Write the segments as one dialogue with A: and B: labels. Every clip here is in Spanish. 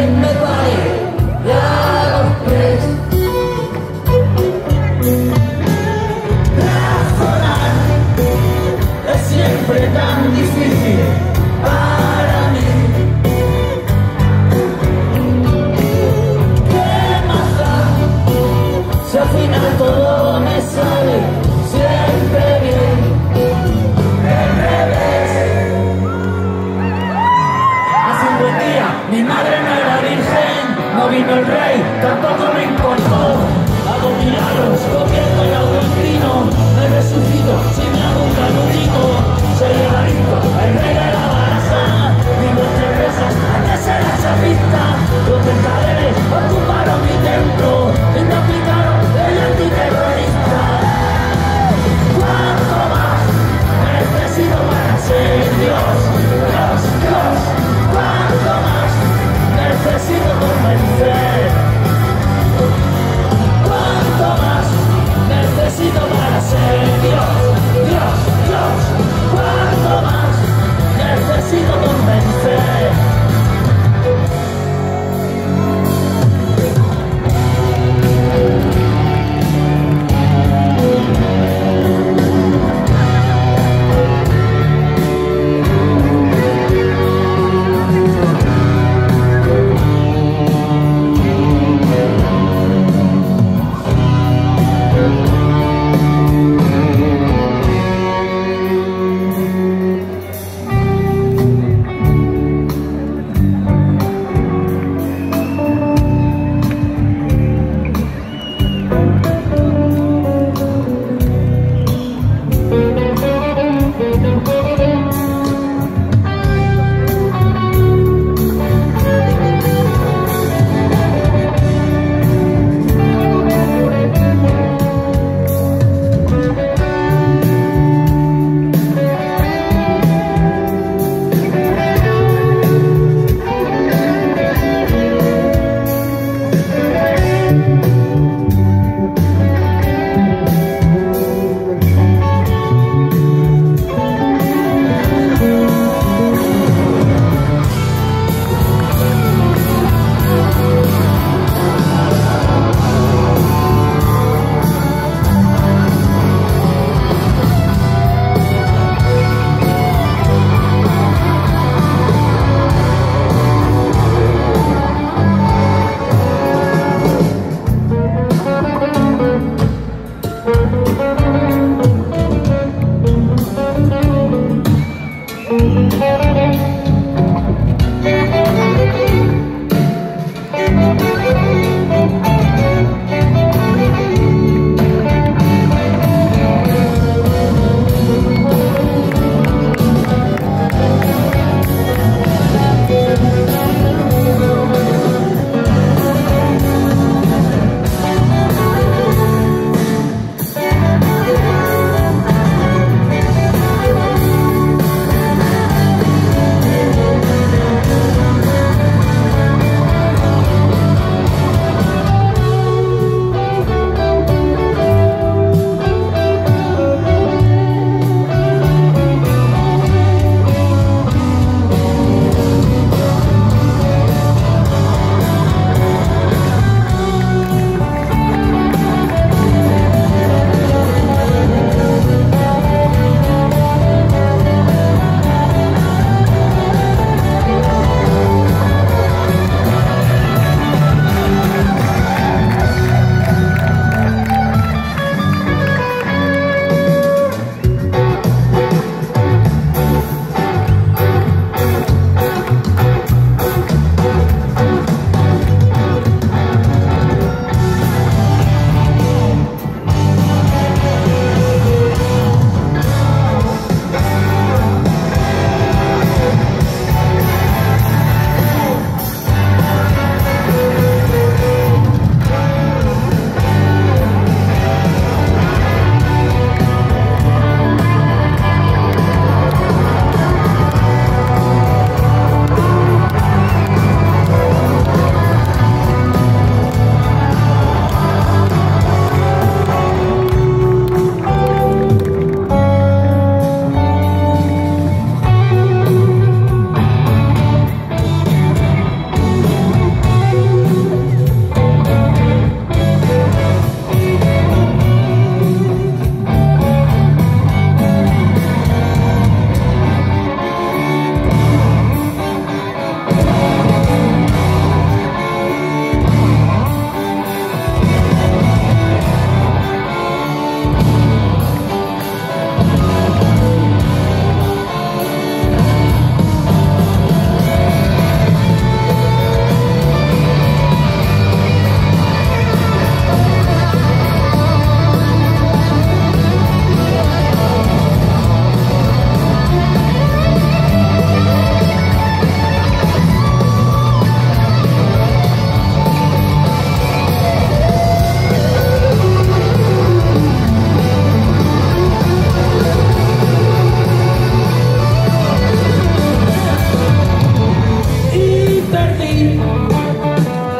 A: quien me pare a los pies. Razonar es siempre tan difícil para mí. ¿Qué más da si al final todo me sale siempre bien? El revés. Hace un buen día mi madre no era virgen, no vino el rey, tampoco me importó. Hago milagros, gobierno y hago el vino, me resucito si me hago un canónico. Soy el Evaristo, el rey de la baraja, vivo entre rezas antes era chapista. Los mercaderes ocuparon mi templo y me aplicaron el antiterrorista. ¿Cuánto más necesito para ser Dios? Dios, Dios, ¿cuánto más necesito convencer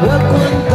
A: la cuenta